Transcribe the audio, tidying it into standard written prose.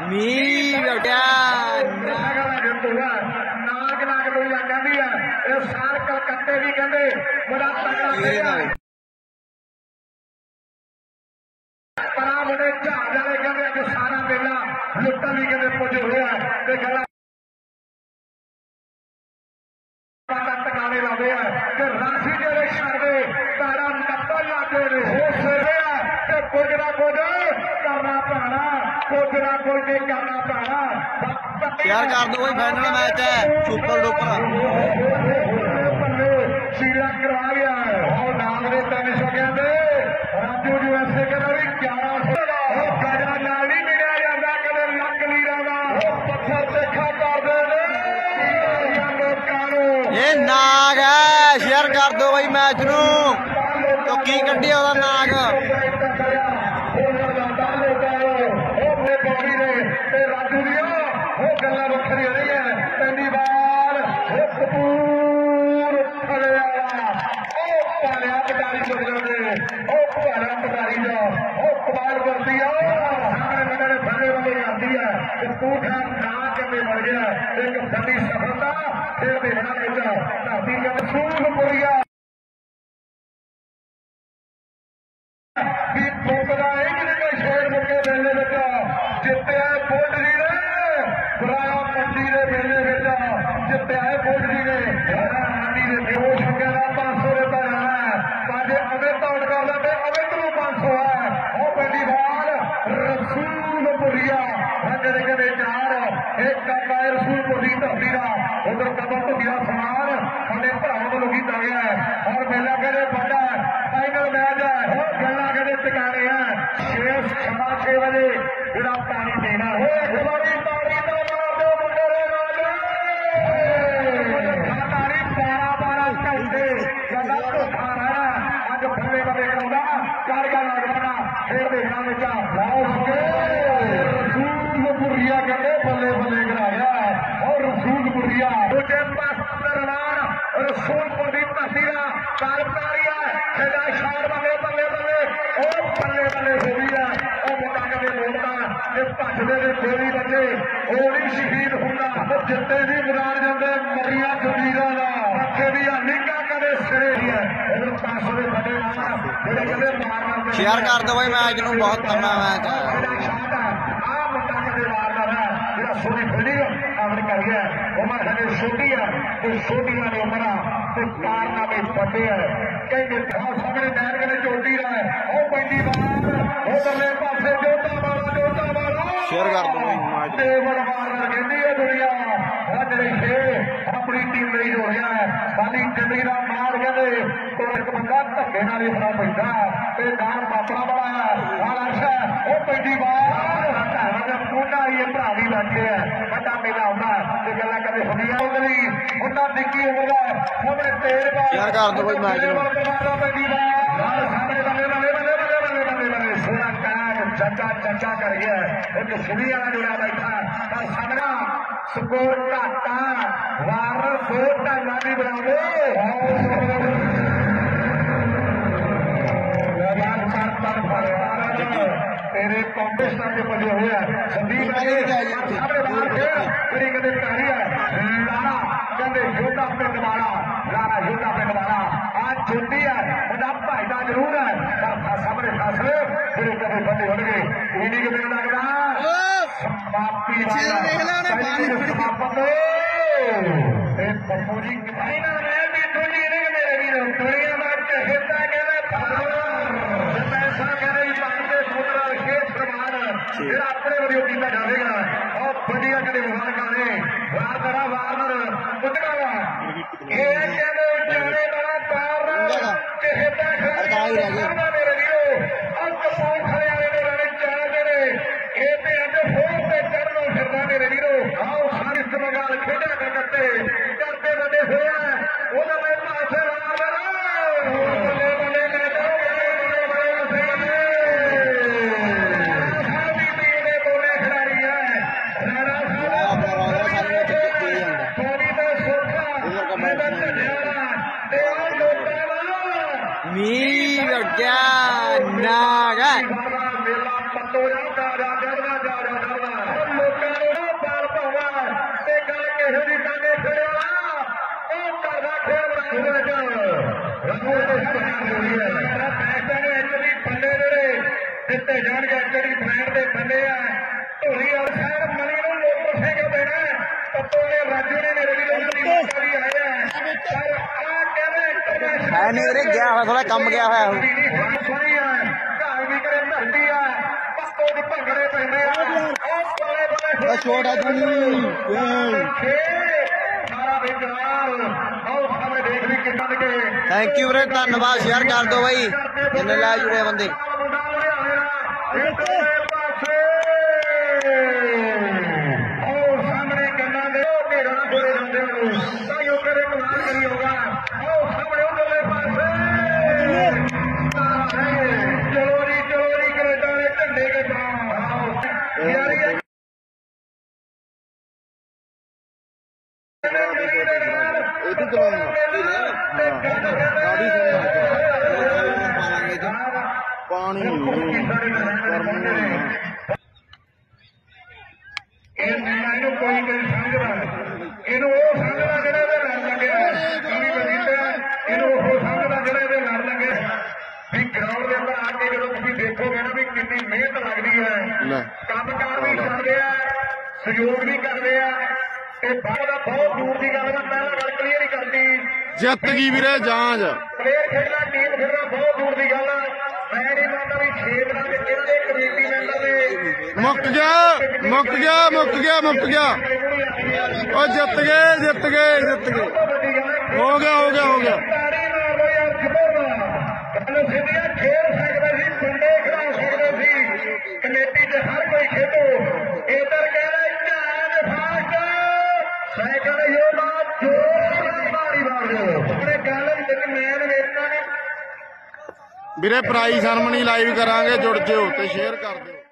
ਮੀਂਹ ਉੱਡਿਆ ਨਾਗ ਨਾਗ ਲੋਈਆ ਕਹਿੰਦੀ ਹੈ ਇਹ ਸਾਰ ਕਲਕੱਤੇ ਵੀ ਕਹਿੰਦੇ ਬੜਾ ਤਕੜਾ ਪਰਾਂ ਮੁੰਡੇ ਜਹਾਜ਼ ਵਾਲੇ ਕਹਿੰਦੇ ਅੱਜ ਸਾਰਾ ਮੇਲਾ ਲੁੱਟਣ ਵੀ ਕਹਿੰਦੇ ਪੁੱਜ ਹੋਇਆ ਤੇ ਗੱਲਾਂ ਟਿਕਾਣੇ ਲਾਉਂਦੇ ਆ ਕਿ ਰਾਸ਼ੀ ਜਿਹੜੇ ਛੱਡਦੇ ਤਾਰਾ 90 ਲਾਗੇ ਨੇ ਹੋ ਸਿਰੇ ਆ ਤੇ ਕੁਝ ਨਾ ਕੁਝ ਕਰਨਾ ਪੈਣਾ ਕੁਝ ਨਾ ਕੁਝ ਕਰਨਾ ਪੈਣਾ ਯਾਰ ਕਰ ਦੋ ਕੋਈ ਫਾਈਨਲ ਮੈਚ ਹੈ ਸੁਪਰ ਡੁਪਰ ਸ਼ੀਲਾ ਕਰਵਾ ਗਿਆ ਉਹ ਨਾਮ ਦੇ 300 ਕਹਿੰਦੇ ਰਾਜੂ ਯੂਐਸਏ ਕਹਿੰਦਾ ਵੀ 1100 ਗਜਾ ਨਾਲ ਨਹੀਂ ਮਿਲਿਆ ਜਾਂਦਾ ਕਦੇ ਲੱਕ ਲੀਰਾਂ ਦਾ ਉਹ ਪੱਥਰ ਦੇਖਾ ਕਰਦੇ ਨੇ ਲੋਕਾਂ ਨੂੰ ਇਹ ਨਾਗ ਹੈ ਸ਼ੇਅਰ ਕਰ ਦੋ ਬਈ ਮੈਚ ਨੂੰ तो की कड्डी ਉਹਦਾ ਨਾਗ ਰਾਜੂ ਦੀਆਂ ਉਹ ਗੱਲਾਂ ਵੱਖਰੀਆਂ ਰਹੀਆਂ ਪਹਿਲੀ ਵਾਰ ਕਪੂਰ ਫੜਿਆ ਉਹ ਪਾਲਿਆ ਪਟਾਰੀ ਚੁੱਕਦੇ ਉਹ ਭਾਰਾ ਪਟਾਰੀ ਦਾ ਉਹ ਕਮਾਲ ਕਰਦੀ ਆ ਸਾਹਮਣੇ ਬੰਦੇ ਦੇ ਫੜੇ ਵਾਲੀ ਆਉਂਦੀ ਹੈ ਕਪੂਰ ਨਾ ਕਿਵੇਂ ਬਣ ਗਿਆ ਇੱਕ ਵੱਡੀ ਸਫਲਤਾ ਫਿਰ ਦੇਖਣਾ ਵਿੱਚ ਧਰਤੀ ਦਾ ਰਸੂਲਪੁਰੀਆ ਵੀ ਠੋਕਦਾ ਇਹ ਜਿਹੜੇ ਸ਼ੇਰ ਮੁੱਕੇ ਮੇਲੇ ਵਿੱਚ ਜਿੱਤਿਆ ਬੋਲਡੀ ਨੇ ਬਰਾਇਆ ਮੰਡੀ ਦੇ ਮੇਲੇ ਵਿੱਚ ਜਿੱਤਿਆ ਬੋਲਡੀ ਨੇ ਮੰਡੀ ਦੇ ਬੇਹੋਸ਼ ਹੋ ਗਿਆ 500 ਰੁਪਏ ਹੈ ਸਾਡੇ ਅਵੇ ਤੌੜ ਕਰਦਾ ਤੇ ਅਵੇ ਤੋਂ 500 ਹੈ ਉਹ ਪਹਿਲੀ ਵਾਰ ਰਸੂਲਪੁਰੀਆ ਜਿਹੜੇ ਕਹਿੰਦੇ ਚਾਰ ਇੱਕ ਕਾਕਾ ਰਸੂਲਪੁਰੀ ਧਰਤੀ ਦਾ ਉਧਰ ਕਦੋਂ ਧੁੱਪੀਆ ਸਮਾਨ ਸਾਡੇ ਭਰਾਵਾਂ ਵੱਲੋਂ ਕੀਤਾ ਗਿਆ ਹੈ ਔਰ ਮੇਲਾ ਕਹਿੰਦੇ ਵੱਡਾ ਫਾਈਨਲ ਮੈਚ ਹੈ ਗੱਲਾਂ ਕਹਿੰਦੇ ਟਿਕਾਣੇ ਆ 6:30 ਵਜੇ ਜਿਹੜਾ ਪਾਣੀ ਦੇਣਾ ਹੋਏ ਬੜੀ ਤਾੜੀ ਦਾ ਮਾਰ ਦਿਓ ਮੁੰਡੇ ਦੇ ਨਾਲ ਤਾੜੀ 12 ਘੰਟੇ ਗੱਲਾਂ ਧੋਖਾ ਰਹਿਣਾ ਅੱਜ ਬੱਲੇ ਬੱਲੇ ਕਰਾਉਂਦਾ ਕਾਰਗਲ ਲੱਗਦਾ ਫੇਰ ਦੇਖਣਾ ਵਿੱਚ ਰਸੂਲਪੁਰੀਆ ਕਹਿੰਦੇ ਬੱਲੇ ਬੱਲੇ ਕਰਾਇਆ ਔਰ ਰਸੂਲਪੁਰੀਆ ਦੂਜੇ ਪਾਸੇ ਰਸੂਲਪੁਰ ਦੀ ਧਰਤੀ ਦਾ ਕਾਰਪਤਾਰੀ ਹੈ ਖੇਡਾ ਸ਼ਾਰ ਬੱਲੇ ਬੱਲੇ ਬੱਲੇ ਉਹ ਬੱਲੇ ਬੱਲੇ ਹੋ ਗਈ ਹੈ ਉਹ ਮੁੰਡਾ ਕਦੇ ਲੋੜਦਾ ਤੇ ਭੱਜਦੇ ਦੇ ਗੋਲੀ ਬੱਲੇ ਉਹ ਨਹੀਂ ਸ਼ਹੀਦ ਹੁੰਦਾ ਉਹ ਜਿੱਤੇ ਵੀ ਮਰਾਰ ਜਾਂਦੇ ਮਰੀਆਂ ਜੁਗੀਰਾਂ ਦਾ ਅੱਖੇ ਦੀ ਨਿੱਕਾ ਕਦੇ ਸਿਰੇ ਹੀ ਹੈ ਉਹ ਪਾਸੋਂ ਦੇ ਵੱਡੇ ਨਾਲ ਜਿਹੜੇ ਕਹਿੰਦੇ ਮਾਰਨਾ ਸ਼ੇਅਰ ਕਰ ਦੋ ਬਈ ਮੈਚ ਨੂੰ ਬਹੁਤ ਤਗੜਾ ਮੈਚ ਹੈ ਆ ਮੁੰਡਾ ਕਦੇ ਮਾਰਦਾ ਹੈ ਜਿਹੜਾ ਸੋਨੀ ਖੇਡੀ ਆਪਣੀ ਕਰੀ ਹੈ ਉਮਰ ਹਜੇ ਛੋਟੀ ਹੈ ਤੇ ਛੋਟੀਆਂ ਦੀ ਉਮਰਾਂ ਤੇ ਕਾਰਨਾਮੇ ਵੱਡੇ ਹੈ ਕਹਿੰਦੇ ਸਾਹਮਣੇ ਨਹਿਰ ਕਦੇ ਚੋਟੀ ਦਾ ਉਹ ਪੈਂਦੀ ਬਾਤ ਉਹ ਬੱਲੇ ਪਾਸੇ ਜੋਤਾ ਵਾਲਾ ਸ਼ੇਅਰ ਕਰ ਦੋ ਬਈ ਮੈਚ ਤੇ ਵਰਮਾਰ ਕਹਿੰਦੀ ਹੈ ਦੁਨੀਆ ਜਿਹੜੇ ਛੇ ਆਪਣੀ ਟੀਮ ਲਈ ਹੋ ਰਿਹਾ ਹੈ ਸਾਡੀ ਜ਼ਿੰਦਗੀ ਦਾ ਮਾਰ ਕਹਿੰਦੇ ਕੋਈ ਇੱਕ ਬੰਦਾ ਧੱਕੇ ਨਾਲ ਹੀ ਫੜਾ ਪੈਂਦਾ ਤੇ ਨਾਲ ਪਾਪੜਾ ਵਾਲਾ ਉਹ ਪੈਂਦੀ ਬਾਤ ਪੂਨਾ ਹੀ ਭਰਾ ਵੀ ਬੈਠੇ ਆ ਵੱਡਾ ਮੇਲਾ ਆਉਂਦਾ ਤੇ ਗੱਲਾਂ ਕਦੇ ਹੁੰਦੀਆਂ ਉਹਦੀ ਉਹਨਾਂ ਨਿੱਕੀ ਉਮਰ ਦਾ ਸਾਹਮਣੇ ਤੇਲ ਸ਼ੇਅਰ ਕਰ ਦੋ ਬਈ ਮੈਚ ਨੂੰ ਪੈਂਦੀ ਬਾਤ ਸਾਹਮਣੇ ਬੱਲੇ ਬੱਲੇ ਬੱਲੇ ਬੱਲੇ ਬੱਲੇ ਬੱਲੇ ਬੱਲੇ ਸੋਨਾ ਕਾਗ ਚੱਕਾ ਕਰ ਗਿਆ ਇੱਕ ਸੁਣੀ ਵਾਲਾ ਜੁੜਿਆ ਬੈਠਾ ਪਰ ਸਾਹਮਣਾ ਸਕੋਰ ਘਾਟਾ ਵਾਰ ਦੋ ਢਾਈਆਂ ਦੀ ਬਣਾਉਂਦੇ ਤੇਰੇ ਕਾਂਗਰਸਤਾਨ ਦੇ ਬਣੇ ਹੋਏ ਆ ਸੰਦੀਪ ਸਾਹਮਣੇ ਬਾਹਰ ਜਿਹੜੀ ਕਹਿੰਦੇ ਪਿਆਰੀ ਹੈ ਲਾਣਾ ਕਹਿੰਦੇ ਯੋਧਾ ਪਿੰਡ ਵਾਲਾ ਲਾਣਾ ਯੋਧਾ ਪਿੰਡ ਵਾਲਾ ਆ ਜੁੱਤੀ ਹੈ ਉਹਦਾ ਭਾਈ ਦਾ ਜ਼ਰੂਰ ਹੈ ਪਰ ਸਾਹਮਣੇ ਫਸਲੇ ਜਿਹੜੇ ਕਦੇ ਵੱਡੇ ਹੋਣਗੇ ਇਹ ਨਹੀਂ ਕਿਵੇਂ ਲੱਗਦਾ ਸਮਾਪਤੀ ਸਮਾਪਤ ਇਹ ਪੱਪੂ ਜੀ ਕਿਤਾਈ ਨਾ ਰਹਿ ਵੀ ਦੁਨੀਆ ਨੇ ਮੇਰੇ ਵੀਰੋ ਦੁਨੀਆ ਦਾ ਕਹਿਤਾ ਕਹਿੰਦੇ ਪੈਸਾ ਕਹਿੰਦੇ ਪਾਉਂਦੇ ਸੋਦਰਾ ਵਿਸ਼ੇਸ਼ ਪ੍ਰਮਾਨ ਜਿਹੜਾ ਆਪਣੇ ਵੱਲੋਂ ਕੀਤਾ ਜਾਵੇਗਾ ਉਹ ਵਧੀਆ ਜਿਹੜੇ ਮੁਬਾਰਕਾਂ ਨੇ ਵਾਰਨਰ ਪੁੱਟਣਾ ਇਹ ਕਹਿੰਦੇ ਜਾਣੇ ਵਾਲਾ ਪਾਰ ਕਹਿਤਾ ਖੜਾ ਮੇਰੇ ਵੀਰੋ ਅੱਜ ਪੌਂਖਲੇ ਵਾਲੇ ਦੇ ਨਾਲ ਚਾਹਦੇ ਨੇ ਇਹ ਤੇ ਅੱਜ ਫੋਰ ਤੇ ਚੜ੍ਹਨੋਂ ਫਿਰਦਾ ਮੇਰੇ ਵੀਰੋ ਆਓ ਸਾਰੇ ਸਮਗਾਲ ਖੇਡਾਂ ਕਰਦੇ ਕਰਦੇ ਵੱਡੇ ਹੋਇਆ ਉਹਦਾ ਮੈਂ ਪਾਸੇ ਬੱਲੇ ਬੱਲੇ ਲੈ ਜਾਓ ਮੀਂਹ ਉੱਡਿਆ ਪੈਂਦੇ ਆ ਢੋਲੀ ਵਾਲ ਸਾਹਿਬ ਮਣੀ ਨੂੰ ਮੋਟਰਸਾਈਕਲ ਦੇਣਾ ਪੱਤੋ ਨੇ ਰਾਜੂ ਨੇ ਮੇਰੇ ਵੀ ਲੋਕਾਂ ਦੀ ਮੌਕਾ ਵੀ ਆਇਆ ਪਰ ਆ ਕਹਿੰਦੇ ਹੈ ਨਹੀਂ ਵੀਰੇ ਗਿਆ ਹੋਇਆ ਥੋੜਾ ਕੰਮ ਗਿਆ ਹੋਇਆ ਉਹ ਸੋਹਣੀ ਆ ਘਰ ਵੀ ਕਰੇ ਧਰਤੀ ਆ ਪੱਤੋ ਦੇ ਭੰਗੜੇ ਪੈਂਦੇ ਆ ਉਹ ਬੜੇ ਬੜੇ ਛੋਟਾ ਜੀ ਸਾਰਾ ਵਿਚਾਰ ਆਓ ਸਾਹਮਣੇ ਦੇਖ ਵੀ ਕਿੰਨਾ ਦੇ ਥੈਂਕ ਯੂ ਵੀਰੇ ਧੰਨਵਾਦ ਸ਼ੇਅਰ ਕਰ ਦਿਓ ਬਾਈ ਜਿੰਨੇ ਲੈ ਜੁੜੇ ਬੰਦੇ ਸਾਹਮਣੇ ਕੰਨਾਂ ਦੇ ਘੇਰਾ ਹੋਏ ਜਾਂਦੇ ਨੂੰ ਤਾਂ ਯੋ ਕਰੇ ਕਮਾਲ ਕਰੀ ਹੋਗਾ ਆਓ ਸਾਹਮਣੇ ਉਧਰਲੇ ਪਾਸੇ ਚਲੋ ਜੀ ਕੈਨੇਡਾ ਦੇ ਝੰਡੇ ਕੇ ਬਾਹਰ ਯਾਰੀ ਇਹ ਵੀ ਚਲਾਉਣਾ ਗਾੜੀ ਪਾਣੀ ਇਹਨੂੰ ਕੋਈ ਸਮਝਦਾ ਇਹਨੂੰ ਉਹ ਸਮਝਦਾ ਜਿਹੜਾ ਇਹਦੇ ਲੜ ਲੱਗਿਆ ਕਵੀ ਬਜੀਤਾ ਇਹਨੂੰ ਉਹ ਸਮਝਦਾ ਜਿਹੜਾ ਇਹਦੇ ਲੜ ਲੱਗਿਆ ਵੀ ਗਰਾਊਂਡ ਦੇ ਅੰਦਰ ਆ ਕੇ ਜਦੋਂ ਤੁਸੀਂ ਦੇਖੋਗੇ ਨਾ ਵੀ ਕਿੰਨੀ ਮਿਹਨਤ ਲੱਗਦੀ ਹੈ ਕੰਮਕਾਰ ਵੀ ਕਰਦੇ ਆ ਸਹਿਯੋਗ ਵੀ ਕਰਦੇ ਆ ਤੇ ਬਾਹਰ ਦਾ ਬਹੁਤ ਦੂਰ ਦੀ ਗੱਲ ਮੈਂ ਪਹਿਲਾਂ ਗੱਲ ਕਲੀਅਰ ਹੀ ਕਰਦੀ ਜਿੱਤ ਗਈ ਵੀਰੇ ਜਾਂਚ ਪਲੇਅਰ ਖੇਡਣਾ ਟੀਮ ਖੇਡਣਾ ਬਹੁਤ ਦੂਰ ਦੀ ਗੱਲ ਆ ਮੈਂ ਨਹੀਂ ਮੰਨਦਾ ਵੀ 6 ਦਿਨਾਂ ਦੇ ਕਿਹੜੇ ਕਮੇਟੀ ਮੈਂਬਰ ਨੇ ਮੁੱਕ ਗਿਆ ਉਹ ਜਿੱਤ ਗਏ ਹੋ ਗਿਆ ਤਾੜੀ ਮਾਰ ਲੋ ਯਾਰ ਜ਼ਬਰਦਸਤ ਗੱਲ ਸਿੱਧੀਆਂ ਖੇਡ ਸਕਦੇ ਸੀ ਪਿੰਡੇ ਖੜਾ ਸਕਦੇ ਸੀ ਕਮੇਟੀ 'ਚ ਹਰ ਕੋਈ ਖੇਡੋ ਇੱਧਰ ਕਹਿੰਦਾ ਝਾੜ ਫਾਸਟ ਸਾਈਕਲ ਯੋਧਾ ਜੋਰ ਨਾਲ ਤਾੜੀ ਮਾਰ ਦਿਓ ਆਪਣੇ ਗੱਲ ਵਿੱਚ ਮੈਨ ਵੇਖਣਾ ਨੇ ਵੀਰੇ ਪ੍ਰਾਈਜ਼ ਸੈਰਮਨੀ ਲਾਈਵ ਕਰਾਂਗੇ ਜੁੜ ਜਿਓ ਤੇ ਸ਼ੇਅਰ ਕਰ ਦਿਓ।